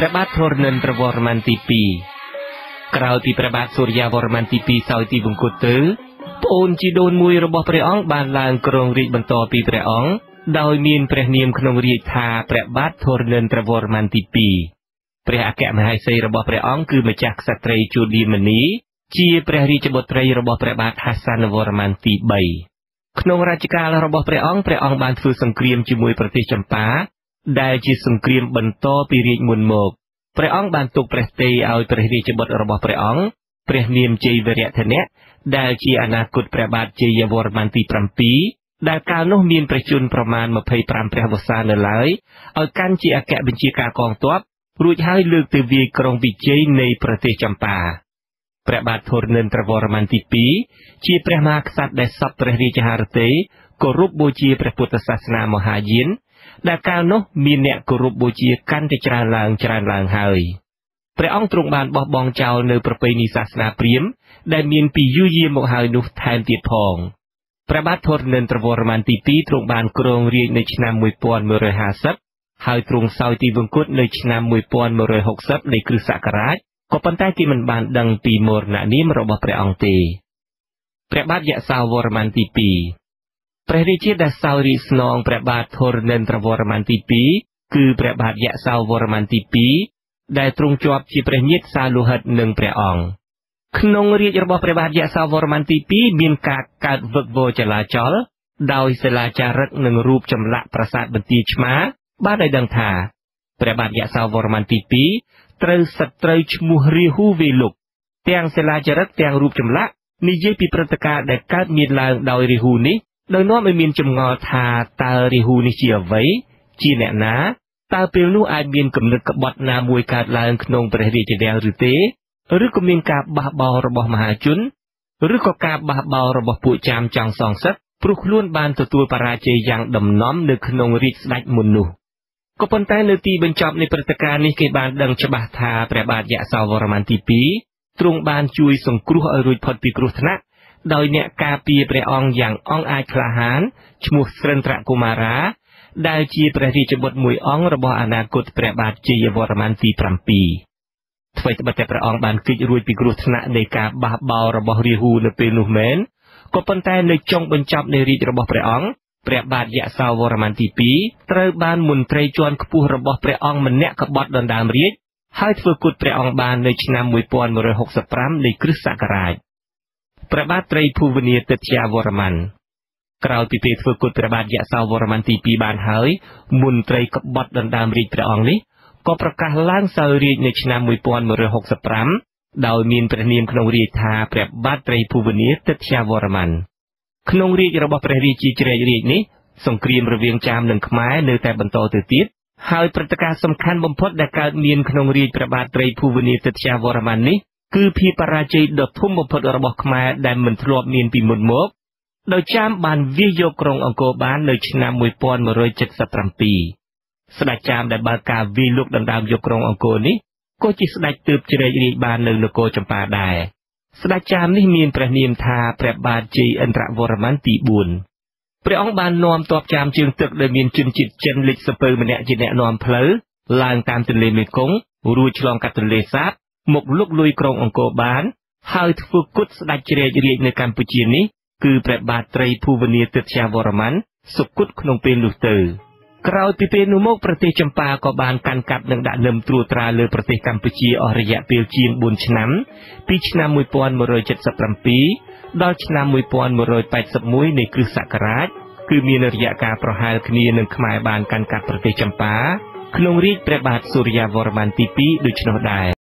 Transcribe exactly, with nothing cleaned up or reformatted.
ព្រះបាទធរណិនទ្រវរ្ម័នទីពីរក្រោយពីព្រះបាទសូរ្យវរ្ម័នទីពីរសោយទីវង្គតទៅប្អូនជីដូនមួយរបស់ព្រះអង្គបានឡើងគ្រងរាជ្យបន្តពីព្រះអង្គដោយមានព្រះនាមក្នុងរាជថាព្រះបាទធរណិនទ្រវរ្ម័នទីពីរព្រះអគ្គមហេសីរបស់ព្រះអង្គគឺម្ចាស់ក្សត្រីជូឌីមនីជាព្រះរាជបុត្រីរបស់ព្រះបាទហាសានវរ្ម័នទីបីក្នុងរជ្ជកាលរបស់ព្រះអង្គព្រះអង្គបានធ្វើសង្គ្រាមជាមួយប្រទេសចម្ប៉ាដែលជាសង្គ្រាមបន្តពីរាជមុនមកព្រះអង្គបានទុកព្រះទ័យឲ្យព្រះរាជបុត្ររបស់ព្រះអង្គព្រះនាមជ័យវរធនៈដែលជាអនាគតព្រះបាទជ័យវរ្ម័នទីbảyដែលកាលនោះមានព្រះជន្មប្រមាណម្ភៃប្រាំព្រះវស្សានៅឡើយឲ្យកាន់ជាអគ្គបញ្ជាការកងទ័ពរួចហើយលើកទៅវាយក្រុងវិជ័យនៃប្រទេសចម្ប៉ាព្រះបាទធរណិនទ្រវរ្ម័នទីពីរជាព្រះមហាក្សត្រដែលសពព្រះរាជហឫទ័យគោរពបូជាព្រះពុទ្ធសាសនាមហាយានដែលកាលនោះមានអ្នកគោរពបូជាកាន់តែច្រើនឡើងច្រើនឡើងហើយព្រះអង្គទ្រង់បានបោះបង់ចោលនៅប្រពៃណីសាសនាព្រាហ្មណ៍ដែលមានពីយូរយារមកហើយនោះថែមទៀតផងព្រះបាទធរណិនទ្រវរ្ម័នទីពីរទ្រង់បានគ្រងរាជ្យនៅឆ្នាំmột nghìn một trămห้าสิบហើយទ្រង់សោយទីវង្គតនៅឆ្នាំmột nghìn một trămหกสิบនៃគ្រិស្តសករាជក៏ប៉ុន្តែគេមិនបានដឹងពីមរណនាមរបស់ព្រះអង្គទេព្រះបាទយសោវរ្ម័នទីពីរព្រះរាជាដែលសោយរាជស្នងព្រះបាទធរណិនទ្រវរ្ម័នទីពីរគឺព្រះបាទយសោវរ្ម័នទីពីរដែលទ្រង់ជាប់ជាព្រះញាតិសាលោហិតនឹងព្រះអង្គក្នុងរាជរបស់ព្រះបាទយសោវរ្ម័នទីពីរមានការកើតវឹកវរចលាចលដោយសិលាចារឹកនិងរូបចម្លាក់ប្រាសាទបន្ទាយឆ្មារបានឲ្យដឹងថាព្រះបាទយសោវរ្ម័នទីពីរត្រូវសត្រូវឈ្មោះរាហូវេលុកទាំងសិលាចារឹកទាំងរូបចម្លាក់និយាយពីព្រឹត្តិការណ៍ដែលកើតមានឡើងដោយរាហូនេះដោយនាំឲ្យមានចម្ងល់ថាតើរាហូនេះជាអ្វីជាអ្នកណាតើពេលនោះអាចមានគំនិតក្បត់ណាមួយកើតឡើងក្នុងព្រះរាជវាំងឬទេឬក៏មានការបះបោររបស់មហាជនឬក៏ការបះបោររបស់ពួកចាមចង់សងសឹកព្រោះខ្លួនបានទទួលបរាជ័យយ៉ាងដំណំនៅក្នុងរាជស្ដេចមុននោះក៏ប៉ុន្តែនៅទីបញ្ចប់នៃព្រឹត្តិការណ៍នេះគេបានដឹងច្បាស់ថាព្រះបាទយសោវរ្ម័នទីពីរទ្រង់បានជួយសង្គ្រោះឲ្យរួចផុតពីគ្រោះថ្នាក់ដោយអ្នកការពារព្រះអង្គយ៉ាងអង់អាចក្លាហានឈ្មោះស្រិន្ទ្រកុមារាដែលជាព្រះរាជបុត្រមួយអង្គរបស់អនាគតព្រះបាទជ័យវរ្ម័នទីbảyថ្មីត្បិតតែព្រះអង្គបានគេចរួចពីគ្រោះថ្នាក់នៃការបះបោររបស់រាហូនៅពេលនោះមែនក៏ប៉ុន្តែនៅចុងបញ្ចប់នៃរាជរបស់ព្រះអង្គព្រះបាទយសោវរ្ម័នទីពីរត្រូវបានមន្ត្រីជាន់ខ្ពស់របស់ព្រះអង្គម្នាក់ក្បត់ដណ្ដើមរាជហើយធ្វើគុតព្រះអង្គបាននៅឆ្នាំmột nghìn một trămหกสิบห้าនៃគ្រិស្តសករាជព្រះបាទត្រីភូវនាទិត្យាវរ្ម័នក្រោយពីពេលធ្វើគុតព្រះបាទយសោវរ្ម័នទីពីរបានហើយមន្ត្រីក្បត់ដណ្ដើមរាជព្រះអង្គនេះក៏ប្រកាសឡើងសោយរាជនៅឆ្នាំmột nghìn một trămหกสิบห้าដោយមានព្រះនាមក្នុងរាជថាព្រះបាទត្រីភូវនាទិត្យាវរ្ម័នក្នុងរាជរបស់ព្រះរាជាជ្រែករាជនេះសង្គ្រាមរវាងចាមនិងខ្មែរនៅតែបន្តទៅទៀតហើយព្រឹត្តិការណ៍សំខាន់បំផុតដែលកើតមានក្នុងរាជព្រះបាទត្រីភូវនាទិត្យាវរ្ម័ននេះគឺភាពបរាជ័យដ៏ធំបំផុតរបស់ខ្មែរដែលមិនធ្លាប់មានពីមុនមកដោយចាមបានវាយយកក្រុងអង្គរបាននៅឆ្នាំmột nghìn một trăm bảy mươi bảyស្ដេចចាមដែលបើកការវាយលុកដណ្ដើមយកក្រុងអង្គរនេះក៏ជាស្ដេចទើបជ្រែករាជបាននៅនគរចម្ប៉ាដែរស្ដេចចាមនេះមានព្រះនាមថាព្រះបាទជ័យឥន្ទ្រវរ្ម័នទីbốnព្រះអង្គបាននាំទ័ពចាមជើងទឹកដែលមានជនជាតិចិនលេចសពៅម្នាក់ជាអ្នកនាំផ្លូវឡើងតាមទន្លេមេគង្គរួចឆ្លងកាត់ទន្លេសាបមកលុកលុយក្រុងអង្គរបានហើយធ្វើគុតស្ដេចជ្រែករាជនៅកម្ពុជានេះគឺព្រះបាទត្រីភូវនាទិត្យាវរ្ម័នសុគតក្នុងពេលនោះទៅក្រោយពីពេលនោះមកប្រទេសចម្ប៉ាក៏បានកាន់កាប់និងដាក់នឹមត្រួតត្រាលើប្រទេសកម្ពុជាអស់រយៈពេលជាងbốnឆ្នាំពីឆ្នាំmột nghìn một trăm bảy mươi bảyដល់ឆ្នាំmột nghìn một trăm tám mươi mốtនៃគ្រិស្តសករាជគឺមានរយៈកាលប្រហែលគ្នានឹងខ្មែរបានកាន់កាប់ប្រទេសចម្ប៉ាក្នុងរាជព្រះបាទសូរ្យវរ្ម័នទីពីរដូច្នោះដែរ